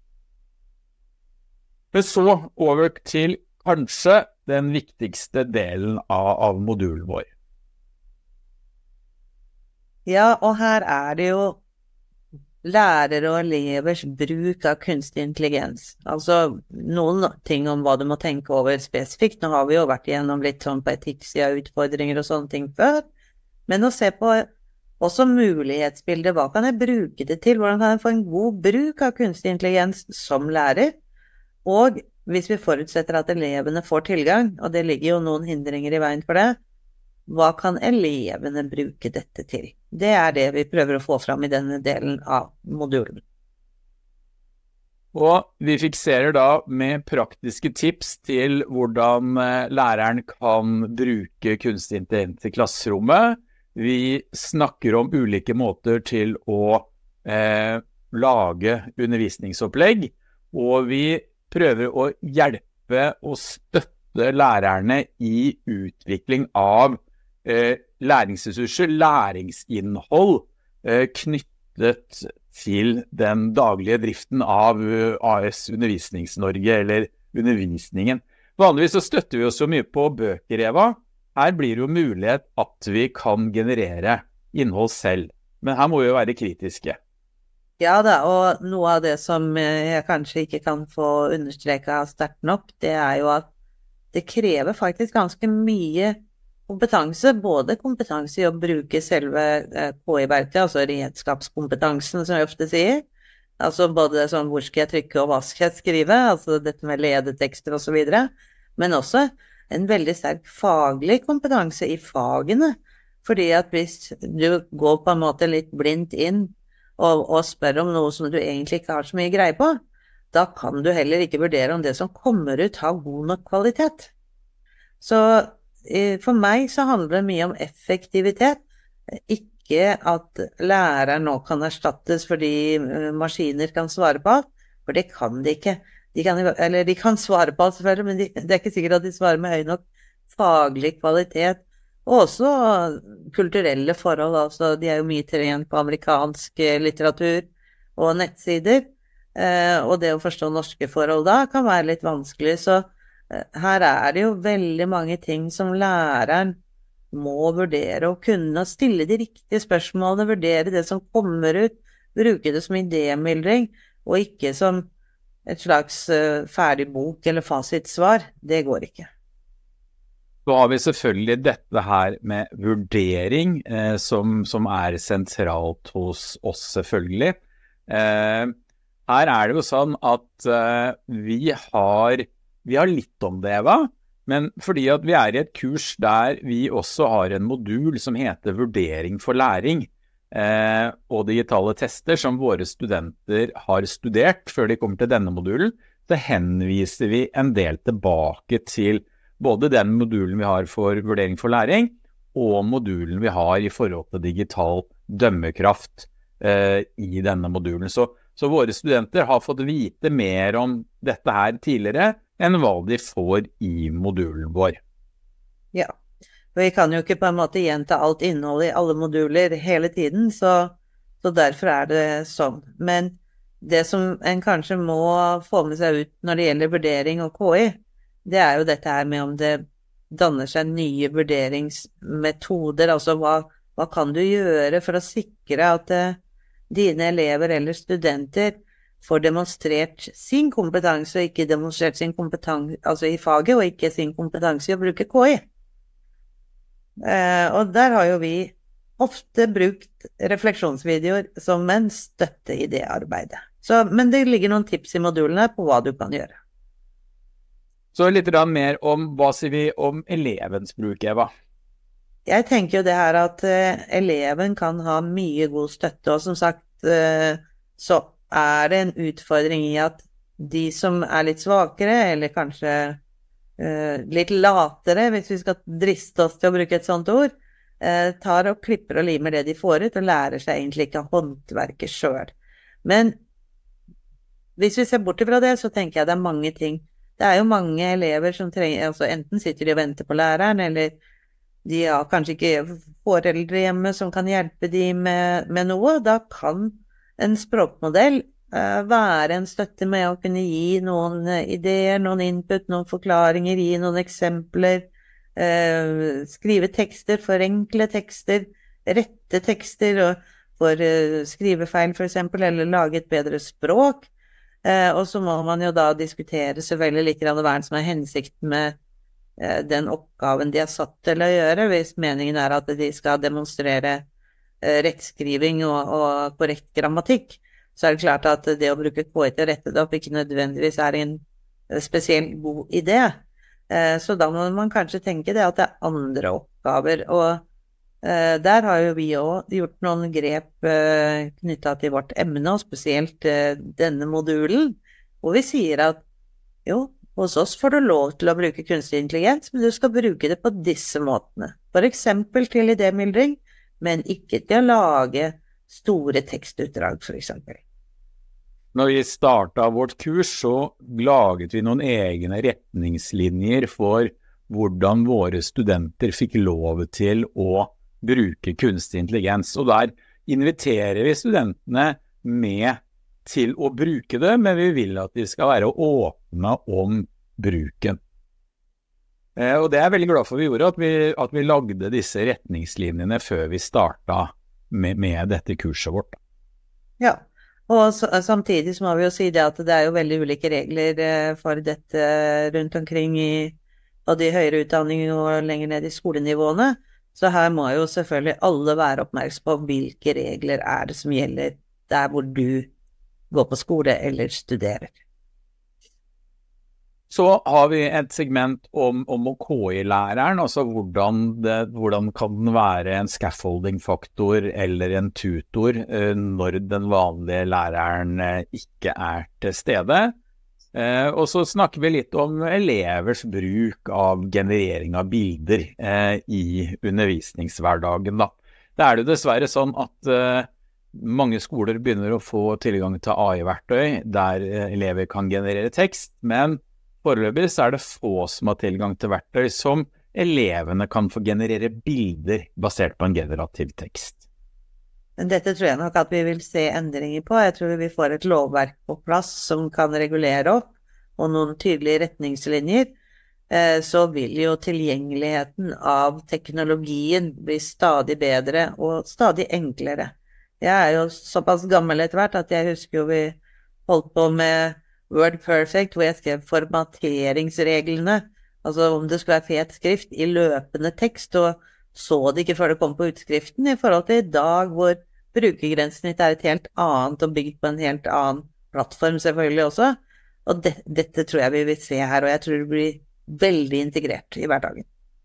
Men så over til kanskje den viktigste delen av, av modulen vår. Ja, og her er det jo lærere og elevers bruk av kunstig intelligens. Altså noen ting om hva du må tenke over spesifikt. Nå har vi jo vært igjennom litt sånn på etikksida, utfordringer og sånne ting før. Men å se på også mulighetsbildet, hva kan jeg bruke det til? Hvordan kan jeg få en god bruk av kunstig intelligens som lærer? Og hvis vi forutsetter at elevene får tilgang, og det ligger jo noen hindringer i veien for det, hva kan elevene bruke dette til? Det er det vi prøver å få fram i denne delen av modulen. Og vi fikserer da med praktiske tips til hvordan læreren kan bruke kunstig intelligens i klasserommet. Vi snakker om ulike måter til å eh, lage undervisningsopplegg, og vi prøver å hjelpe og støtte lærerne i utvikling av eh, læringsressurser, læringsinnhold eh, knyttet til den daglige driften av A S Undervisnings-Norge eller undervisningen. Vanligvis så støtter vi oss jo mye på bøker, Eva. Her blir det jo mulighet at vi kan generere innhold selv, men her må vi jo være kritiske. Ja da, og noe av det som jeg kanskje ikke kan få understreket sterkt nok, det er jo at det krever faktisk ganske mye kompetanse, både kompetanse i å bruke selve K I-verket, altså redskapskompetansen som jeg ofte sier, altså både sånn hvor skal jeg trykke og hva skal jeg skrive, altså dette med ledetekster og så videre, men også en veldig sterk faglig kompetanse i fagene, fordi at hvis du går på en måte litt blindt inn og, og spør om noe som du egentlig ikke har så mye greie på, da kan du heller ikke vurdere om det som kommer ut har god nok kvalitet. Så for meg så handler det mye om effektivitet, ikke at læreren nå kan erstattes fordi maskiner kan svare på alt, for det kan de ikke. De kan, eller de kan svare på alt selvfølgelig, men de, det er ikke sikkert at de svarer med høy nok faglig kvalitet, og også kulturelle forhold, altså de er jo mye trent på amerikansk litteratur og nettsider, eh, og det å forstå norske forhold da kan være litt vanskelig, så eh, her er det jo veldig mange ting som læreren må vurdere og kunne stille de riktige spørsmålene, vurdere det som kommer ut, bruke det som idémyldring, og ikke som et slags uh, ferdig bok eller fasitsvar. Det går ikke. Så har vi selvfølgelig dette her med vurdering, eh, som, som er sentralt hos oss selvfølgelig. Eh, her er det jo sånn at eh, vi, har, vi har litt om det, Eva, men fordi at vi er i et kurs der vi også har en modul som heter Vurdering for læring, Eh, og digitale tester som våre studenter har studert før de kommer til denne modulen, så henviser vi en del tilbake til både den modulen vi har for vurdering for læring, og modulen vi har i forhold til digital dømmekraft eh, i denne modulen. Så, så våre studenter har fått vite mer om dette her tidligere enn hva de får i modulen vår. Ja. Vi kan jo ikke på en måte gjenta alt innhold i alle moduler hele tiden, så, så derfor er det sånn. Men det som en kanskje må få med seg ut når det gjelder vurdering og K I, det er jo dette her med om det danner seg nye vurderingsmetoder, altså hva, hva kan du gjøre for å sikre at uh, dine elever eller studenter får demonstrert sin kompetanse, og ikke demonstrert sin kompetanse, altså i faget, og ikke sin kompetanse i å bruke K I. Uh, og der har jo vi ofte brukt refleksjonsvideoer som en støtte i det arbeidet. Så, men det ligger noen tips i modulene på hva du kan gjøre. Så litt mer om, hva sier vi om elevens bruk, Eva? Jeg tenker jo det her at uh, eleven kan ha mye god støtte, og som sagt, uh, så er det en utfordring i at de som er litt svakere, eller kanskje uh, litt latere, hvis vi skal driste oss til å bruke et sånt ord, uh, tar og klipper og limer det de får ut, og lærer seg egentlig ikke håndverket selv. Men hvis vi ser bort fra det, så tenker jeg det er mange ting. Det er jo mange elever som trenger, altså enten sitter de og venter på læreren, eller de har kanskje ikke foreldre hjemme som kan hjelpe de med, med noe. Da kan en språkmodell uh, være en støtte med å kunne gi noen uh, ideer, noen input, noen forklaringer, gi noen eksempler, uh, skrive tekster, forenkle tekster, rette tekster og for uh, skrivefeil for eksempel, eller lage et bedre språk. Uh, og så må man jo da diskutere selvfølgelig litt grann hva som er hensikten med uh, den oppgaven de har satt til å gjøre, hvis meningen er at de skal demonstrere uh, rettskriving og, og korrekt grammatikk, så er det klart at det å bruke K I til å rette det opp ikke nødvendigvis er en uh, spesielt god idé. Uh, så da må man kanskje tenke det at det er andre oppgaver, og Uh, der har jo vi også gjort noen grep uh, knyttet til vårt emne, og spesielt uh, denne modulen, hvor vi sier at jo, hos oss får du lov til å bruke kunstig intelligens, men du skal bruke det på disse måtene. For eksempel til idémyldring, men ikke til å lage store tekstutdrag, for eksempel. Når vi startet vårt kurs, så laget vi noen egne retningslinjer for hvordan våre studenter fikk lov til å bruke kunstig intelligens, og der inviterer vi studentene med til å bruke det, men vi vil at de skal være åpne om bruken. Eh, og det er jeg veldig glad for vi gjorde, at vi, at vi lagde disse retningslinjene før vi startet med, med dette kurset vårt. Ja, og så, samtidig så må vi jo si det at det er jo veldig ulike regler eh, for dette rundt omkring i både i høyere utdanning og lenger ned i skolenivåene. Så her må jo selvfølgelig alle være oppmerksom på hvilke regler er det som gjelder der hvor du går på skole eller studerer. Så har vi et segment om, om K I-læreren, altså hvordan, det, hvordan kan den være en scaffolding-faktor eller en tutor eh, når den vanlige læreren eh, ikke er til stede. Eh, og så snakker vi litt om elevers bruk av generering av bilder eh, i undervisningshverdagen da. Det er det dessverre sånn at eh, mange skoler begynner å få tilgang til A I-verktøy der eh, elever kan generere tekst, men foreløpig så er det få som har tilgang til verktøy som elevene kan få generere bilder basert på en generativ tekst. Dette tror jeg nok at vi vil se endringer på. Jeg tror vi får et lovverk på plass som kan regulere opp, og noen tydelige retningslinjer. Så vil jo tilgjengeligheten av teknologien bli stadig bedre og stadig enklere. Jeg er jo såpass gammel etter hvert at jeg husker jo vi holdt på med Word Perfect, hvor jeg skrev formateringsreglene, altså om det skulle være fet skrift i løpende tekst, og så det ikke før det kom på utskriften, i forhold til i dag hvor brukergrensesnitt er et helt annet og bygd på en helt annen plattform selvfølgelig også. Og det, dette tror jeg vi vil se her, og jeg tror det blir veldig integrert i hverdagen.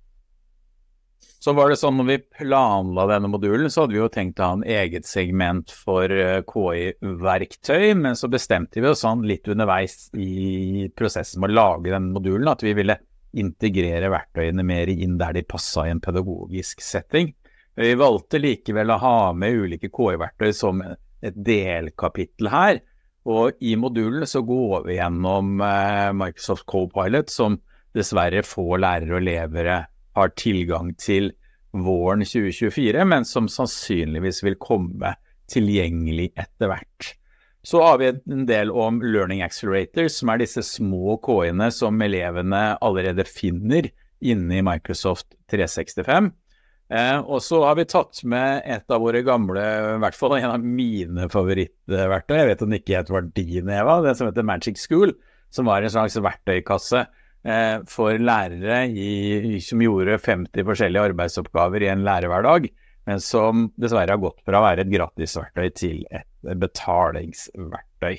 Så var det sånn, når vi planla denne modulen, så hadde vi jo tenkt å ha en eget segment for K I-verktøy, men så bestemte vi oss sånn litt underveis i prosessen med å lage denne modulen, at vi ville integrere verktøyene mer inn der de passet i en pedagogisk setting. Vi valgte likevel å ha med ulike K I-verktøy som et delkapittel her, og i modulen så går vi gjennom eh, Microsoft Copilot, som dessverre få lærere og elevere har tilgang til våren tjue tjuefire, men som sannsynligvis vil komme tilgjengelig etter hvert. Så har vi en del om Learning Accelerators, som er disse små K-ene som elevene allerede finner inne i Microsoft tre sekstifem. Eh, og så har vi tatt med et av våre gamle, i hvert fall en av mine favorittverktøy, jeg vet om det ikke helt var din, Eva, det som heter Magic School, som var en slags verktøykasse eh, for lærere i, som gjorde femti forskjellige arbeidsoppgaver i en lærerhverdag, men som dessverre har gått fra å være et gratisverktøy til et betalingsverktøy.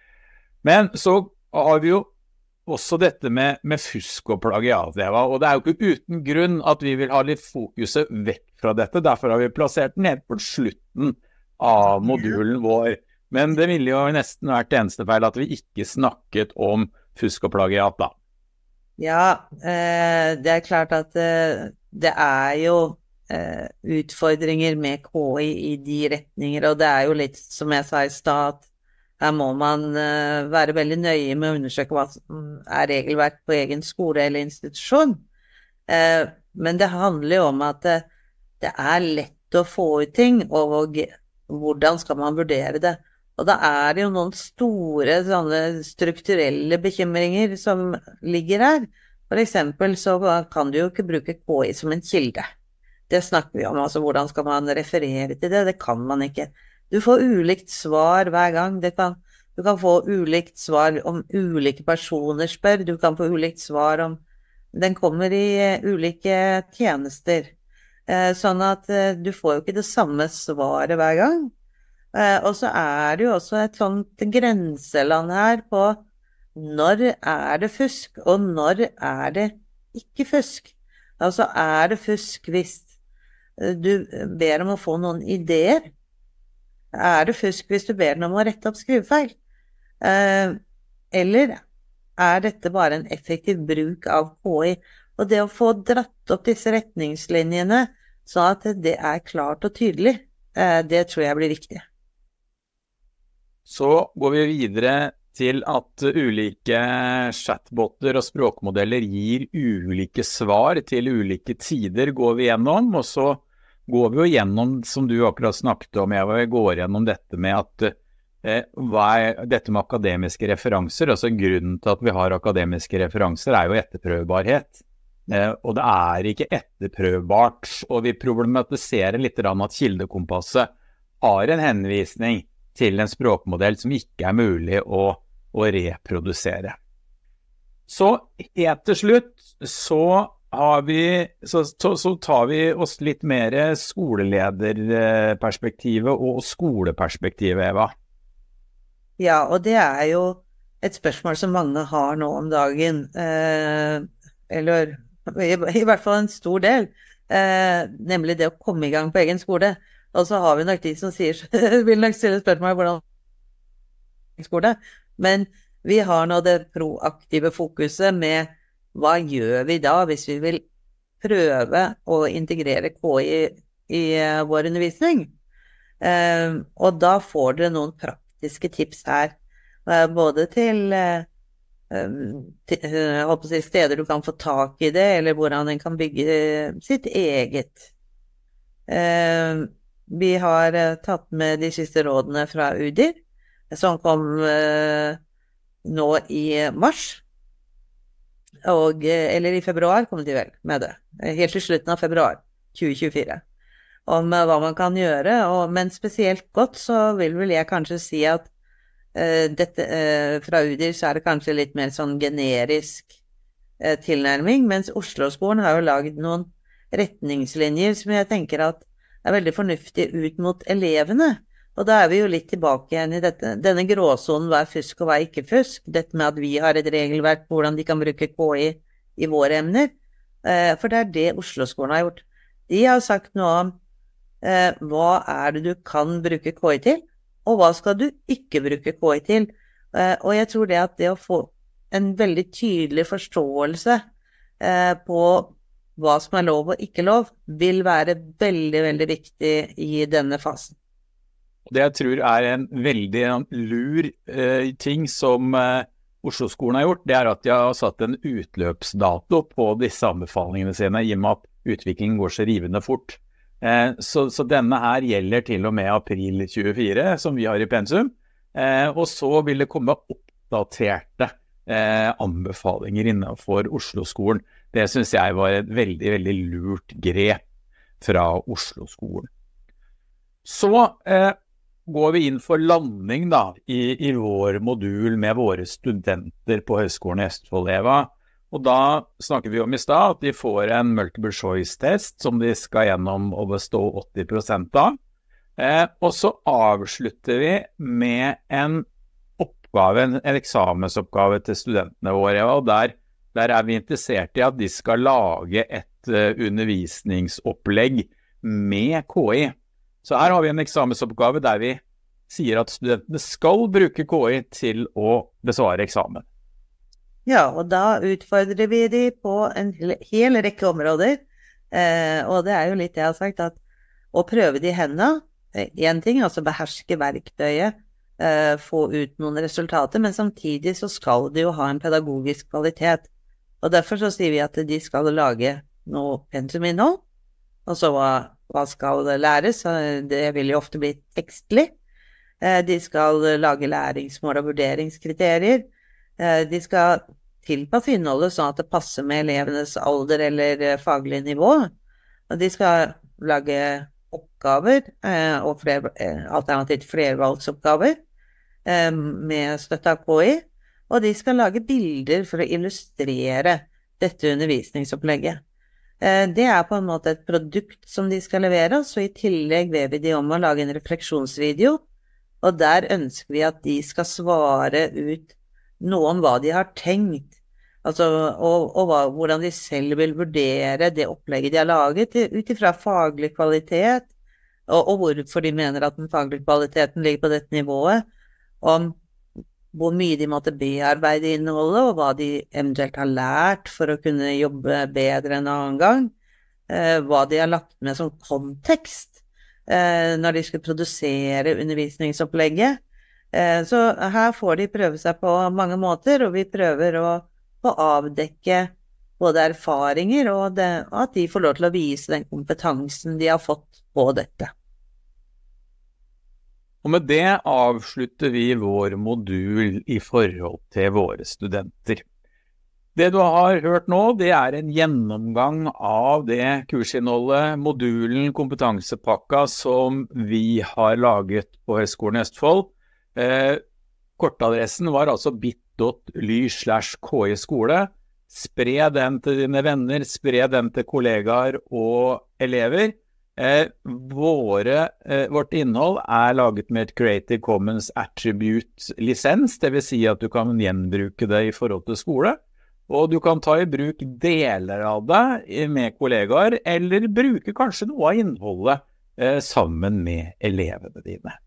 Men så har vi jo også dette med, med fusk og plagiat, Eva, og det er jo ikke uten grunn at vi vil ha litt fokuset vekk fra dette, derfor har vi plassert den helt på slutten av modulen vår. Men det ville jo nesten vært eneste feil at vi ikke snakket om fusk og plagiat da. Ja, eh, det er klart at eh, det er jo eh, utfordringer med K I i de retninger, og det er jo litt, som jeg sa i stad, her må man uh, være veldig nøye med å undersøke hva som er regelverk på egen skole eller institusjon. Uh, men det handler jo om at det, det er lett å få ut ting, og hvordan skal man vurdere det. Og da er det jo noen store sånne strukturelle bekymringer som ligger her. For eksempel så kan du jo ikke bruke K I som en kilde. Det snakker vi om, altså hvordan skal man referere til det? Det kan man ikke. Du får ulikt svar hver gang. Det kan, du kan få ulikt svar om ulike personer spør. Du kan få ulikt svar om den kommer i uh, ulike tjenester. Uh, sånn at uh, du får jo ikke det samme svaret hver gang. Uh, og så er det jo også et sånt grenseland her på når er det fusk, og når er det ikke fusk. Altså er det fusk hvis uh, du ber om å få noen ideer. Er det fusk hvis du ber den om å rette opp skrivefeil? Eh, eller er dette bare en effektiv bruk av K I? Og det å få dratt opp disse retningslinjene, så at det er klart og tydelig, eh, det tror jeg blir viktig. Så går vi videre til at ulike chatboter og språkmodeller gir ulike svar til ulike tider, går vi gjennom, og så går vi jo gjennom, som du akkurat snakket om, Eva, vi går gjennom dette med at eh, hva er dette med akademiske referanser, altså grunnen til at vi har akademiske referanser er jo etterprøvbarhet, eh, og det er ikke etterprøvbart, og vi problematiserer litt at kildekompasset har en henvisning til en språkmodell som ikke er mulig å, å reprodusere. Så helt til slutt, så har vi, så, så, så tar vi oss litt mer skolelederperspektivet og skoleperspektivet, Eva. Ja, og det er jo et spørsmål som mange har nå om dagen, eh, eller i, i hvert fall en stor del, eh, nemlig det å komme i gang på egen skole. Og så har vi nok de som sier, vil nok stille spørsmål hvordan skole, men vi har nå det proaktive fokuset med hva gjør vi da hvis vi vil prøve å integrere K I i uh, vår undervisning? Uh, og da får dere noen praktiske tips her, uh, både til, uh, til uh, jeg håper å si steder du kan få tak i det, eller hvordan en kan bygge uh, sitt eget. Uh, vi har uh, tatt med de siste rådene fra U D I R, som kom uh, nå i mars. Og, eller i februar kom de vel med det, helt til slutten av februar tjue tjuefire, om uh, hva man kan gjøre, og, men spesielt godt så vil vel jeg kanskje si at uh, dette, uh, fra U D I R så er det kanskje litt mer sånn generisk uh, tilnærming, mens Oslo-skolen har jo laget noen retningslinjer som jeg tenker at er veldig fornuftig ut mot elevene. Og da er vi jo litt tilbake igjen i dette, denne gråsonen, hva er fusk og hva er ikke fusk, dette med at vi har et regelverk på hvordan de kan bruke K I i våre emner, eh, for det er det Oslo-skolen har gjort. De har sagt noe om eh, hva er det du kan bruke K I til, og hva skal du ikke bruke K I til. Eh, og jeg tror det at det å få en veldig tydelig forståelse eh, på hva som er lov og ikke lov, vil være veldig, veldig viktig i denne fasen. Det jeg tror er en veldig lur eh, ting som eh, Oslo-skolen har gjort, det er at de har satt en utløpsdato på disse anbefalingene sine, i og med at utviklingen går så rivende fort. Eh, så, så denne her gjelder til og med april tjuefire, som vi har i pensum. eh, og så vil det komme oppdaterte eh, anbefalinger innenfor Oslo-skolen. Det synes jeg var et veldig, veldig lurt grep fra Oslo-skolen. Så eh, går vi inn for landing da, i, i vår modul med våre studenter på Høgskolen i Østfold, Eva. Og da snakker vi om i sted at de får en multiple choice-test som de skal gjennom og bestå åtti prosent av. Eh, og så avslutter vi med en oppgave, en, en eksamensoppgave til studentene våre, Eva. Og der, der er vi interessert i at de skal lage et uh, undervisningsopplegg med K I. Så her har vi en eksamensoppgave der vi sier at studentene skal bruke K I til å besvare eksamen. Ja, og da utfordrer vi de på en hel rekke områder, eh, og det er jo litt det jeg har sagt, at å prøve de hendene, en ting, altså beherske verktøyet, eh, få ut noen resultater, men samtidig så skal de jo ha en pedagogisk kvalitet, og derfor så sier vi at de skal lage noe pensuminnhold, og så hva Hva skal læres? Det vil jo ofte bli tekstlig. De skal lage læringsmål og vurderingskriterier. De skal tilpasse innholdet sånn at det passer med elevenes alder eller faglig nivå. Og de skal lage oppgaver, og flere, alternativt flervalgsoppgaver med støtte av K I. Og de skal lage bilder for å illustrere dette undervisningsopplegget. Det er på en måte et produkt som de skal levere, så i tillegg ber vi de om å lage en refleksjonsvideo, og der ønsker vi at de skal svare ut noe om hva de har tenkt, altså, og, og hva, hvordan de selv vil vurdere det opplegget de har laget, ut ifra faglig kvalitet, og, og hvorfor de mener at den faglige kvaliteten ligger på dette nivået, om hvor mye de måtte bearbeide innholdet, og hva de eventuelt har lært for å kunne jobbe bedre en annen gang, eh, hva de har lagt med som kontekst eh, når de skal produsere undervisningsopplegget. Eh, så her får de prøve seg på mange måter, og vi prøver å, å avdekke både erfaringer og, det, og at de får lov til å vise den kompetansen de har fått på dette. Og med det avslutter vi vår modul i forhold til våre studenter. Det du har hørt nå, det er en gjennomgang av det kursinnholdet, modulen, kompetansepakka som vi har laget på Høgskolen i Østfold. Eh, kortadressen var altså bit.ly slash KI skole. Spre den til dine venner, spre den til kollegaer og elever. Eh, våre, eh, vårt innhold er laget med et Creative Commons Attribute-lisens, det vil si at du kan gjenbruke det i forhold til skole, og du kan ta i bruk deler av det med kollegaer, eller bruke kanskje noe av innholdet eh, sammen med elevene dine.